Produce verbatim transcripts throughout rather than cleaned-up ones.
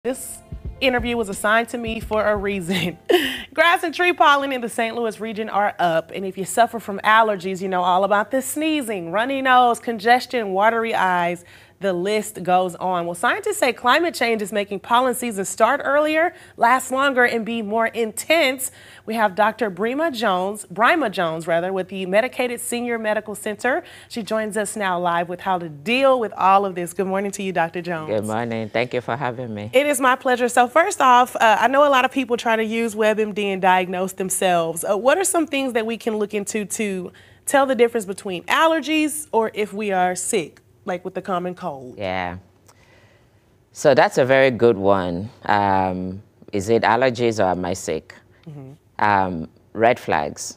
This interview was assigned to me for a reason. Grass and tree pollen in the Saint Louis region are up, and if you suffer from allergies, you know all about this sneezing, runny nose, congestion, watery eyes. The list goes on. Well, scientists say climate change is making pollen season start earlier, last longer, and be more intense. We have Doctor Brima Jones, Brima Jones, rather, with the Medicated Senior Medical Center. She joins us now live with how to deal with all of this. Good morning to you, Doctor Jones. Good morning. Thank you for having me. It is my pleasure. So first off, uh, I know a lot of people try to use WebMD and diagnose themselves. Uh, what are some things that we can look into to tell the difference between allergies or if we are sick, like with the common cold? Yeah. So that's a very good one. Um, is it allergies or am I sick? Mm-hmm. um, red flags.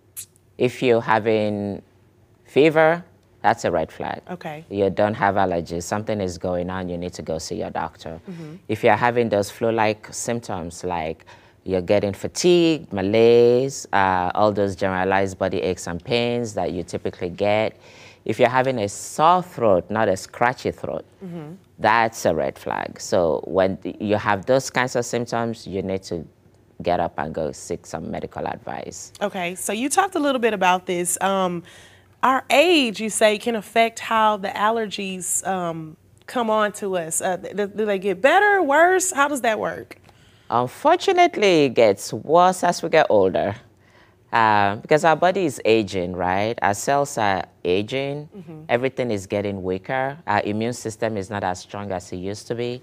If you're having fever, that's a red flag. Okay. You don't have allergies. Something is going on. You need to go see your doctor. Mm-hmm. If you're having those flu-like symptoms, like you're getting fatigued, malaise, uh, all those generalized body aches and pains that you typically get. If you're having a sore throat, not a scratchy throat, mm-hmm. that's a red flag. So when you have those kinds of symptoms, you need to get up and go seek some medical advice. Okay, so you talked a little bit about this. Um, our age, you say, can affect how the allergies um, come on to us. Uh, do, do they get better, worse? How does that work? Unfortunately, it gets worse as we get older. Uh, because our body is aging, right? Our cells are aging. Mm-hmm. Everything is getting weaker. Our immune system is not as strong as it used to be.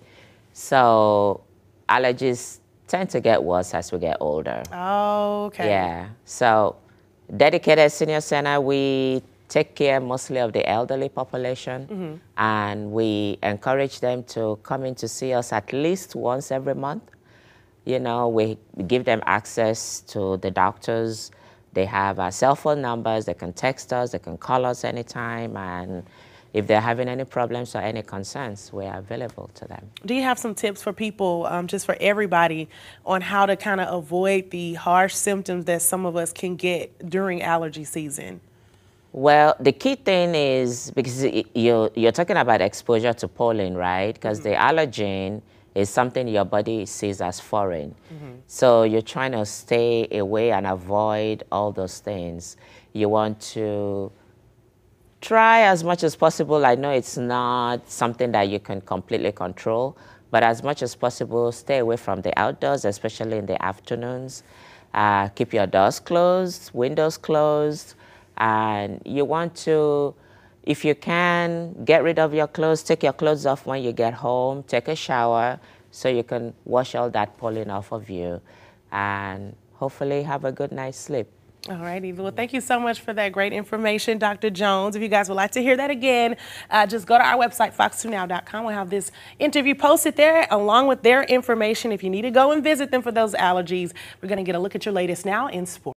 So allergies tend to get worse as we get older. Oh, okay. Yeah. So dedicated senior center, we take care mostly of the elderly population. Mm-hmm. And we encourage them to come in to see us at least once every month. You know, we give them access to the doctors. They have our cell phone numbers. They can text us. They can call us anytime. And if they're having any problems or any concerns, we are available to them. Do you have some tips for people, um, just for everybody, on how to kind of avoid the harsh symptoms that some of us can get during allergy season? Well, the key thing is, because you're, you're talking about exposure to pollen, right? Because mm-hmm. the allergen is something your body sees as foreign. Mm-hmm. So you're trying to stay away and avoid all those things. You want to try as much as possible. I know it's not something that you can completely control, but as much as possible, stay away from the outdoors, especially in the afternoons. Uh, keep your doors closed, windows closed, and you want to, if you can, get rid of your clothes, take your clothes off when you get home, take a shower so you can wash all that pollen off of you and hopefully have a good night's sleep. All righty. Well, thank you so much for that great information, Doctor Jones. If you guys would like to hear that again, uh, just go to our website, fox two now dot com. We'll have this interview posted there along with their information if you need to go and visit them for those allergies. We're going to get a look at your latest now in sports.